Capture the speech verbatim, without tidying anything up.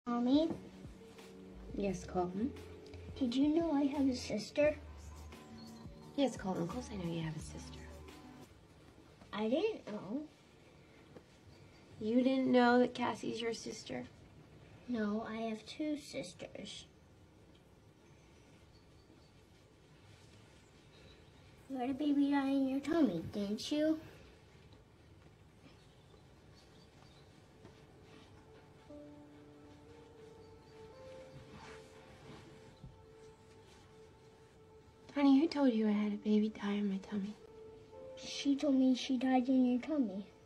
Mommy, Yes, Colton. did you know I have a sister? Yes, Colton. Of course I know you have a sister. I didn't know. You didn't know that Cassie's your sister? No, I have two sisters. You had a baby die in your tummy, didn't you? Honey, who told you I had a baby die in my tummy? She told me she died in your tummy.